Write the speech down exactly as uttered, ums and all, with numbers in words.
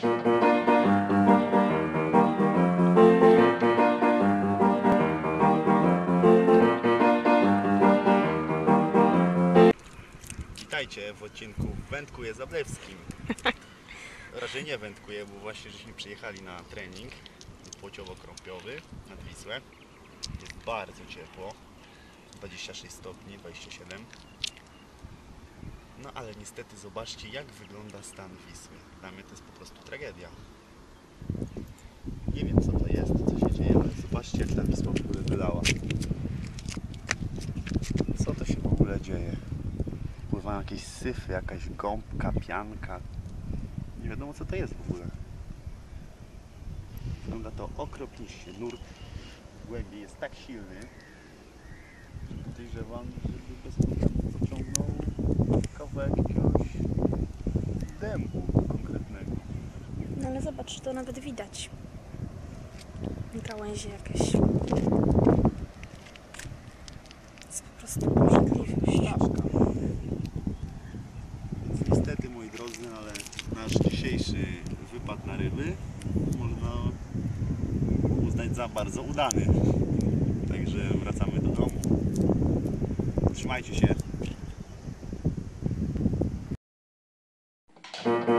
Witajcie w odcinku Wędkuję Zablewskim. Raczej nie wędkuję, bo właśnie żeśmy przyjechali na trening płociowo-krąpiowy nad Wisłę. Jest bardzo ciepło, dwadzieścia sześć stopni, dwadzieścia siedem. No ale niestety zobaczcie, jak wygląda stan Wisły. Dla mnie to jest po prostu tragedia. Nie wiem, co to jest, co się dzieje, ale zobaczcie, jak ta Wisła w ogóle wylała. Co to się w ogóle dzieje? Pływają jakieś syfy, jakaś gąbka, pianka. Nie wiadomo, co to jest w ogóle. Wygląda to okropnie. Nurt w głębi jest tak silny, że podejrzewam, żeby bez problemu pociągnął kawałek jakiegoś dębu konkretnego. No ale zobacz, to nawet widać. Gałęzie jakieś. To jest po prostu obrzydliwość. Więc niestety, moi drodzy, ale nasz dzisiejszy wypad na ryby można uznać za bardzo udany. Także wracamy do domu. Trzymajcie się.